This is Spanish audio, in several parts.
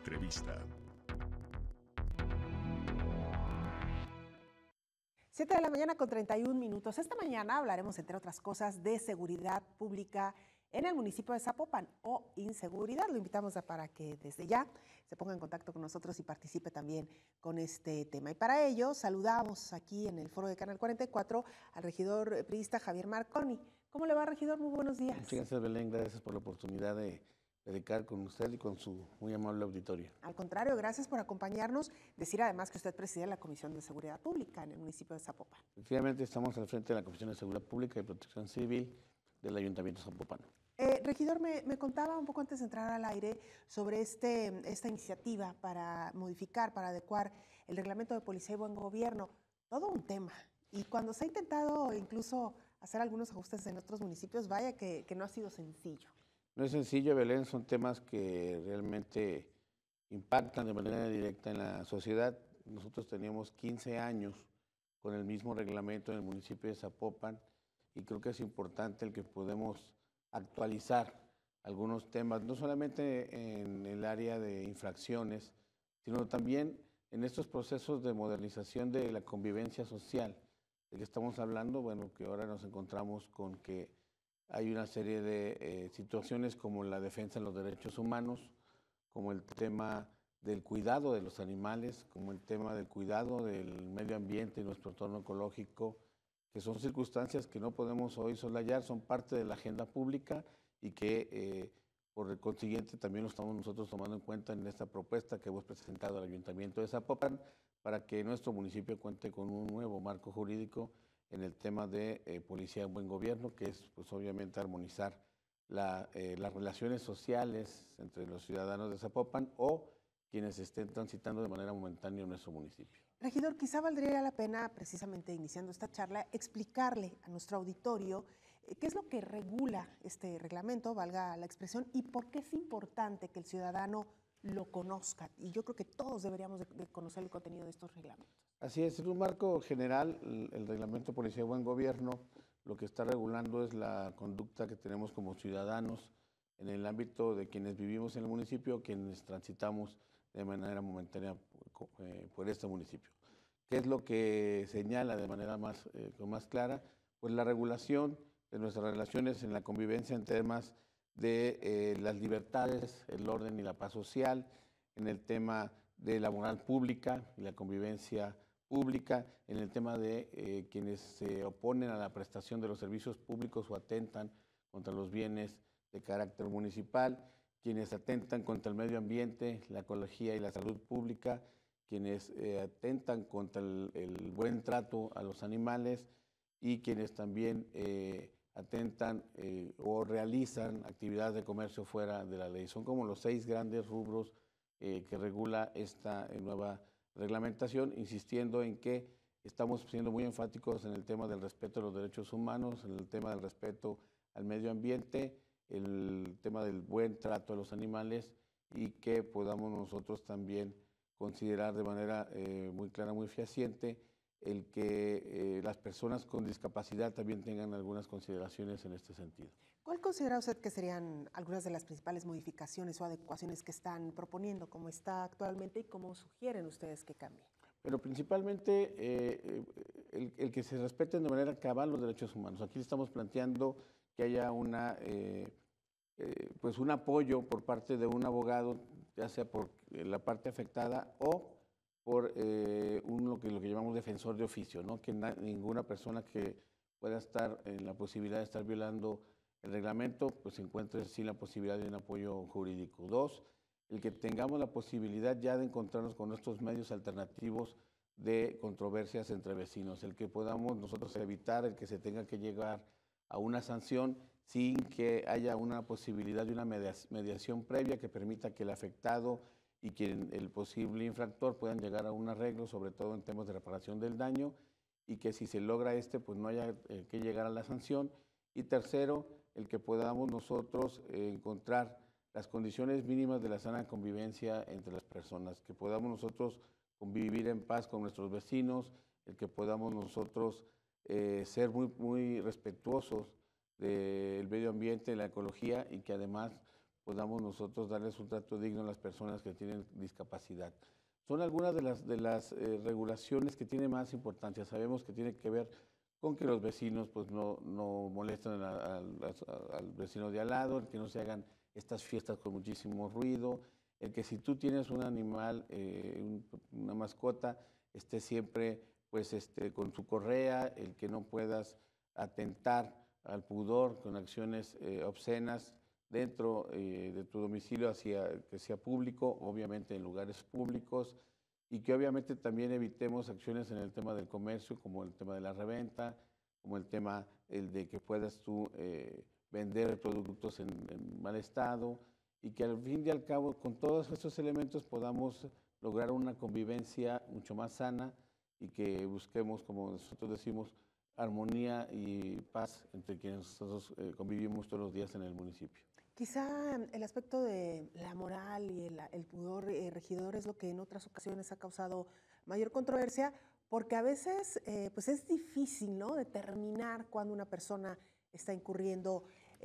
Entrevista. 7 de la mañana con 31 minutos. Esta mañana hablaremos, entre otras cosas, de seguridad pública en el municipio de Zapopan o inseguridad. Lo invitamos para que desde ya se ponga en contacto con nosotros y participe también con este tema. Y para ello saludamos aquí en el foro de Canal 44 al regidor priista Javier Marconi. ¿Cómo le va, regidor? Muy buenos días. Muchas gracias, Belén. Gracias por la oportunidad de dedicar con usted y con su muy amable auditorio. Al contrario, gracias por acompañarnos. Decir además que usted preside la Comisión de Seguridad Pública en el municipio de Zapopan. Efectivamente, estamos al frente de la Comisión de Seguridad Pública y Protección Civil del Ayuntamiento Zapopano. Regidor, me contaba un poco antes de entrar al aire sobre esta iniciativa para modificar, para adecuar el reglamento de policía y buen gobierno. Todo un tema. Y cuando se ha intentado incluso hacer algunos ajustes en otros municipios, vaya que no ha sido sencillo. No es sencillo, Belén, son temas que realmente impactan de manera directa en la sociedad. Nosotros teníamos 15 años con el mismo reglamento en el municipio de Zapopan y creo que es importante el que podemos actualizar algunos temas, no solamente en el área de infracciones, sino también en estos procesos de modernización de la convivencia social de que estamos hablando. Bueno, que ahora nos encontramos con que hay una serie de situaciones como la defensa de los derechos humanos, como el tema del cuidado de los animales, como el tema del cuidado del medio ambiente y nuestro entorno ecológico, que son circunstancias que no podemos hoy soslayar, son parte de la agenda pública y que por consiguiente también lo estamos nosotros tomando en cuenta en esta propuesta que hemos presentado al Ayuntamiento de Zapopan para que nuestro municipio cuente con un nuevo marco jurídico en el tema de policía y buen gobierno, que es pues obviamente armonizar las relaciones sociales entre los ciudadanos de Zapopan o quienes estén transitando de manera momentánea en nuestro municipio. Regidor, quizá valdría la pena, precisamente iniciando esta charla, explicarle a nuestro auditorio qué es lo que regula este reglamento, valga la expresión, y por qué es importante que el ciudadano lo conozca. Y yo creo que todos deberíamos de conocer el contenido de estos reglamentos. Así es, en un marco general, el reglamento Policía y Buen Gobierno lo que está regulando es la conducta que tenemos como ciudadanos en el ámbito de quienes vivimos en el municipio, quienes transitamos de manera momentánea por este municipio. ¿Qué es lo que señala de manera más clara? Pues la regulación de nuestras relaciones en la convivencia en temas de las libertades, el orden y la paz social, en el tema de la moral pública y la convivencia pública, en el tema de quienes se oponen a la prestación de los servicios públicos o atentan contra los bienes de carácter municipal, quienes atentan contra el medio ambiente, la ecología y la salud pública, quienes atentan contra el buen trato a los animales y quienes también atentan o realizan actividades de comercio fuera de la ley. Son como los 6 grandes rubros que regula esta nueva reglamentación, insistiendo en que estamos siendo muy enfáticos en el tema del respeto a los derechos humanos, en el tema del respeto al medio ambiente, el tema del buen trato a los animales y que podamos nosotros también considerar de manera muy clara, muy fehaciente, el que las personas con discapacidad también tengan algunas consideraciones en este sentido. ¿Cuál considera usted que serían algunas de las principales modificaciones o adecuaciones que están proponiendo, como está actualmente y cómo sugieren ustedes que cambie? Pero principalmente el que se respeten de manera cabal los derechos humanos. Aquí estamos planteando que haya pues un apoyo por parte de un abogado, ya sea por la parte afectada o por lo que llamamos defensor de oficio, ¿no? Que ninguna persona que pueda estar en la posibilidad de estar violando el reglamento, pues se encuentre sin la posibilidad de un apoyo jurídico. 2, el que tengamos la posibilidad ya de encontrarnos con nuestros medios alternativos de controversias entre vecinos, el que podamos nosotros evitar el que se tenga que llegar a una sanción sin que haya una posibilidad de una mediación previa que permita que el afectado y que el posible infractor puedan llegar a un arreglo, sobre todo en temas de reparación del daño, y que si se logra pues no haya que llegar a la sanción. Y tercero, el que podamos nosotros encontrar las condiciones mínimas de la sana convivencia entre las personas, que podamos nosotros convivir en paz con nuestros vecinos, el que podamos nosotros ser muy respetuosos del medio ambiente, de la ecología y que además podamos nosotros darles un trato digno a las personas que tienen discapacidad. Son algunas de las regulaciones que tienen más importancia. Sabemos que tiene que ver con que los vecinos pues, no molesten al vecino de al lado, el que no se hagan estas fiestas con muchísimo ruido, el que si tú tienes un animal, una mascota, esté siempre pues, con su correa, el que no puedas atentar al pudor con acciones obscenas dentro de tu domicilio, que sea público, obviamente en lugares públicos, y que obviamente también evitemos acciones en el tema del comercio, como el tema de la reventa, como el tema de que puedas tú vender productos en mal estado, y que al fin y al cabo con todos estos elementos podamos lograr una convivencia mucho más sana y que busquemos, como nosotros decimos, armonía y paz entre quienes nosotros convivimos todos los días en el municipio. Quizá el aspecto de la moral y el pudor, regidor, es lo que en otras ocasiones ha causado mayor controversia, porque a veces pues es difícil, ¿no?, determinar cuando una persona está incurriendo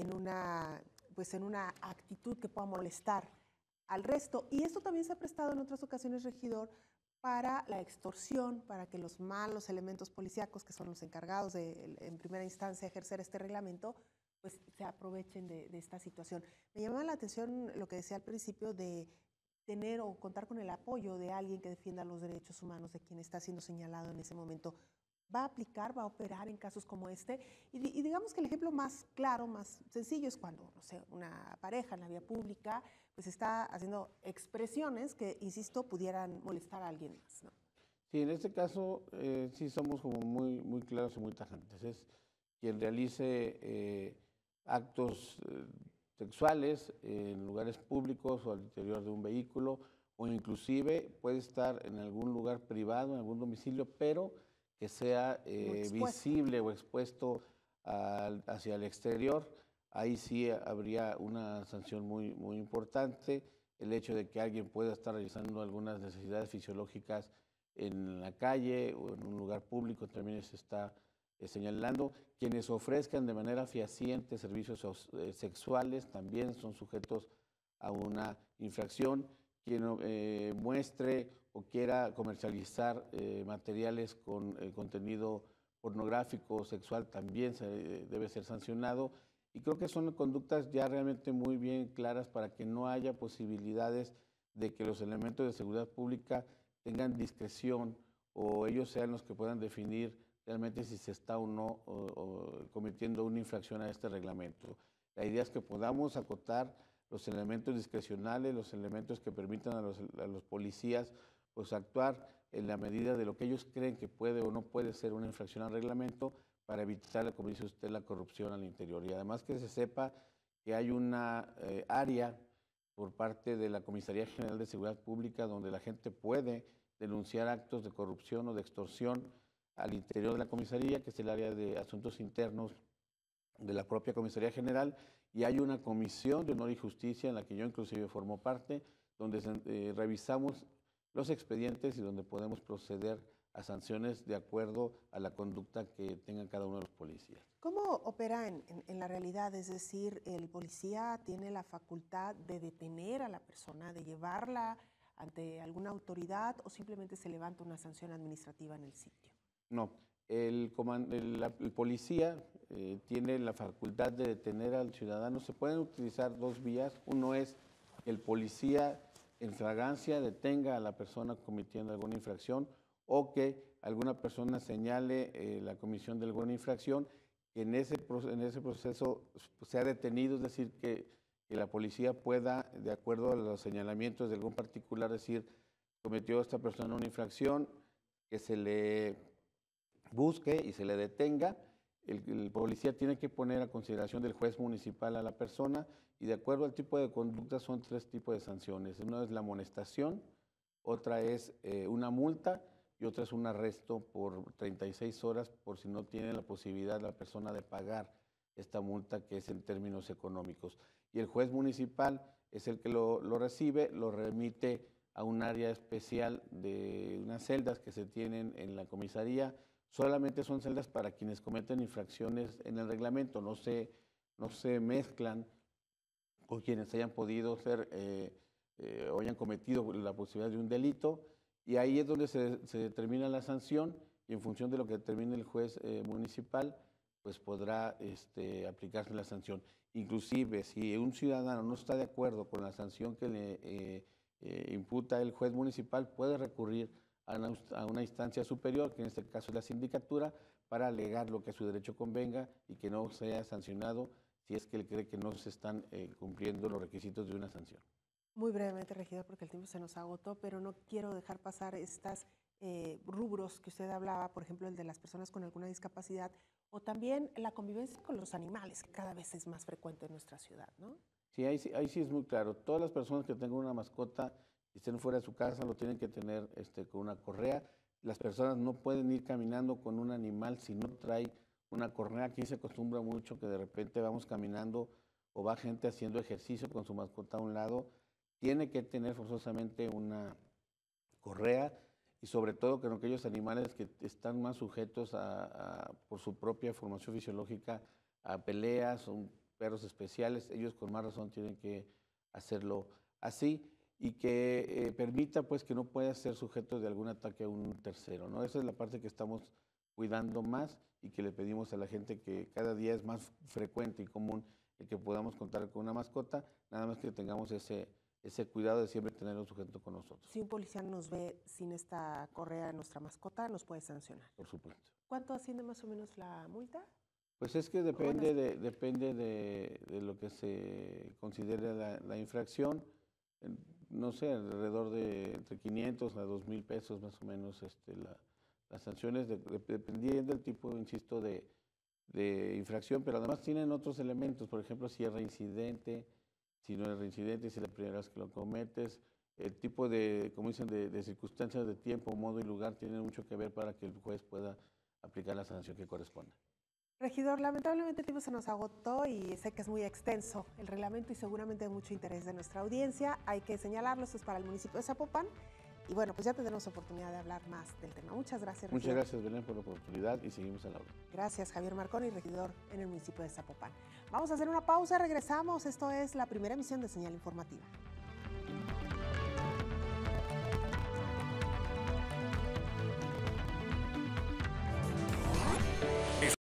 pues en una actitud que pueda molestar al resto. Y esto también se ha prestado en otras ocasiones, regidor, para la extorsión, para que los malos elementos policíacos, que son los encargados de, en primera instancia, ejercer este reglamento, pues se aprovechen de esta situación. Me llamaba la atención lo que decía al principio de tener o contar con el apoyo de alguien que defienda los derechos humanos de quien está siendo señalado en ese momento. ¿Va a aplicar, va a operar en casos como este? Y digamos que el ejemplo más claro, más sencillo es cuando, no sé, una pareja en la vía pública pues está haciendo expresiones que, insisto, pudieran molestar a alguien más, ¿no? Sí, en este caso sí somos como muy claros y muy tajantes. Es quien realice actos sexuales en lugares públicos o al interior de un vehículo, o inclusive puede estar en algún lugar privado, en algún domicilio, pero que sea visible o expuesto hacia el exterior. Ahí sí habría una sanción muy importante. El hecho de que alguien pueda estar realizando algunas necesidades fisiológicas en la calle o en un lugar público también se está señalando. Quienes ofrezcan de manera fehaciente servicios sexuales también son sujetos a una infracción. Quien muestre o quiera comercializar materiales con contenido pornográfico o sexual también debe ser sancionado. Y creo que son conductas ya realmente muy bien claras para que no haya posibilidades de que los elementos de seguridad pública tengan discreción o ellos sean los que puedan definir realmente si se está o no cometiendo una infracción a este reglamento. La idea es que podamos acotar los elementos discrecionales, los elementos que permitan a los policías pues, actuar en la medida de lo que ellos creen que puede o no puede ser una infracción al reglamento para evitar, como dice usted, la corrupción al interior. Y además que se sepa que hay una área por parte de la Comisaría General de Seguridad Pública donde la gente puede denunciar actos de corrupción o de extorsión al interior de la comisaría, que es el área de asuntos internos de la propia Comisaría General, y hay una comisión de honor y justicia en la que yo inclusive formo parte, donde revisamos los expedientes y donde podemos proceder a sanciones de acuerdo a la conducta que tengan cada uno de los policías. ¿Cómo opera en la realidad? Es decir, ¿el policía tiene la facultad de detener a la persona, de llevarla ante alguna autoridad o simplemente se levanta una sanción administrativa en el sitio? No, el policía tiene la facultad de detener al ciudadano. Se pueden utilizar dos vías. Uno es que el policía en flagrancia detenga a la persona cometiendo alguna infracción o que alguna persona señale la comisión de alguna infracción, que en ese proceso sea detenido, es decir, que la policía pueda, de acuerdo a los señalamientos de algún particular, decir, cometió esta persona una infracción, que se le busque y se le detenga. El policía tiene que poner a consideración del juez municipal a la persona y de acuerdo al tipo de conducta son tres tipos de sanciones. Una es la amonestación, otra es una multa y otra es un arresto por 36 horas por si no tiene la posibilidad la persona de pagar esta multa, que es en términos económicos. Y el juez municipal es el que lo recibe, lo remite a un área especial de unas celdas que se tienen en la comisaría. Solamente son celdas para quienes cometen infracciones en el reglamento, no se mezclan o quienes hayan podido ser o hayan cometido la posibilidad de un delito, y ahí es donde se determina la sanción, y en función de lo que determine el juez municipal, pues podrá aplicarse la sanción. Inclusive, si un ciudadano no está de acuerdo con la sanción que le imputa el juez municipal, puede recurrir a una instancia superior, que en este caso es la sindicatura, para alegar lo que a su derecho convenga y que no sea sancionado si es que él cree que no se están cumpliendo los requisitos de una sanción. Muy brevemente, regidor, porque el tiempo se nos agotó, pero no quiero dejar pasar estas rubros que usted hablaba, por ejemplo, el de las personas con alguna discapacidad, o también la convivencia con los animales, que cada vez es más frecuente en nuestra ciudad, ¿no? Sí, ahí sí es muy claro. Todas las personas que tengan una mascota y estén fuera de su casa lo tienen que tener con una correa. Las personas no pueden ir caminando con un animal si no trae una correa. Aquí se acostumbra mucho que de repente vamos caminando o va gente haciendo ejercicio con su mascota a un lado. Tiene que tener forzosamente una correa, y sobre todo con aquellos animales que están más sujetos por su propia formación fisiológica a peleas, son perros especiales, ellos con más razón tienen que hacerlo así, y que permita pues que no pueda ser sujeto de algún ataque a un tercero, ¿no? Esa es la parte que estamos cuidando más y que le pedimos a la gente, que cada día es más frecuente y común el que podamos contar con una mascota, nada más que tengamos ese cuidado de siempre tenerlo sujeto con nosotros. Si un policía nos ve sin esta correa de nuestra mascota, nos puede sancionar. Por supuesto. ¿Cuánto asciende más o menos la multa? Pues es que depende de lo que se considere la infracción. No sé, alrededor de entre 500 a 2,000 pesos más o menos las sanciones, dependiendo del tipo, insisto, de infracción, pero además tienen otros elementos, por ejemplo, si es reincidente, si no es reincidente, si es la primera vez que lo cometes, el tipo de, como dicen, de circunstancias de tiempo, modo y lugar, tienen mucho que ver para que el juez pueda aplicar la sanción que corresponda. Regidor, lamentablemente el tiempo se nos agotó y sé que es muy extenso el reglamento y seguramente de mucho interés de nuestra audiencia. Hay que señalarlo, esto es para el municipio de Zapopan. Y bueno, pues ya tendremos oportunidad de hablar más del tema. Muchas gracias, regidor. Muchas gracias, Belén, por la oportunidad y seguimos a la hora. Gracias, Javier Marconi, regidor en el municipio de Zapopan. Vamos a hacer una pausa, regresamos. Esto es la primera emisión de Señal Informativa.